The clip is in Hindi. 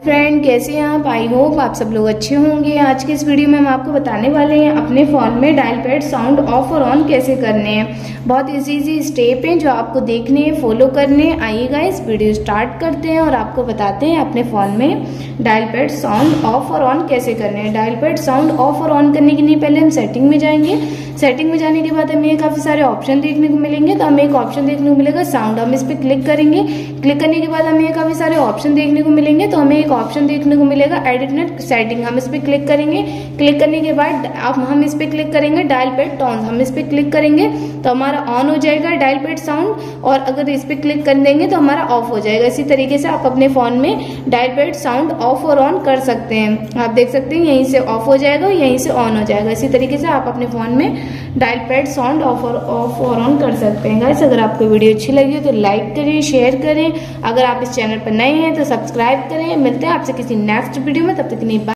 फ्रेंड, कैसे हैं आप? आई होप आप सब लोग अच्छे होंगे। आज के इस वीडियो में हम आपको बताने वाले हैं अपने फ़ोन में डायल पैड साउंड ऑफ और ऑन कैसे करने हैं। बहुत इजी स्टेप हैं जो आपको देखने हैं, फॉलो करने हैं। आइएगा इस वीडियो स्टार्ट करते हैं और आपको बताते हैं अपने फ़ोन में डायल पैड साउंड ऑफ और ऑन कैसे करने हैं। डायल पैड साउंड ऑफ और ऑन करने के लिए पहले हम सेटिंग में जाएंगे। सेटिंग में जाने के बाद हमें काफ़ी सारे ऑप्शन देखने को मिलेंगे। तो हमें एक ऑप्शन देखने को मिलेगा साउंड, हम इस पर क्लिक करेंगे। क्लिक करने के बाद हमें काफ़ी सारे ऑप्शन देखने को मिलेंगे। तो हमें एक ऑप्शन देखने को मिलेगा एडिट सेटिंग, हम इस पर क्लिक करेंगे। क्लिक करने के बाद अब हम इस पर क्लिक करेंगे डायल पैड टोन, हम इस पर क्लिक करेंगे तो हमारा ऑन हो जाएगा डायल पैड साउंड, और अगर इस पर क्लिक कर देंगे तो हमारा ऑफ हो जाएगा। इसी तरीके से आप अपने फ़ोन में डायल पैड साउंड ऑफ और ऑन कर सकते हैं। आप देख सकते हैं यहीं से ऑफ हो जाएगा, यहीं से ऑन हो जाएगा। इसी तरीके से आप अपने फ़ोन में डायल पैड साउंड ऑफ और ऑन कर सकते हैं। गाइस, अगर आपको वीडियो अच्छी लगी हो तो लाइक करें, शेयर करें। अगर आप इस चैनल पर नए हैं तो सब्सक्राइब करें। मिलते हैं आपसे किसी नेक्स्ट वीडियो में, तब तक के लिए बाय।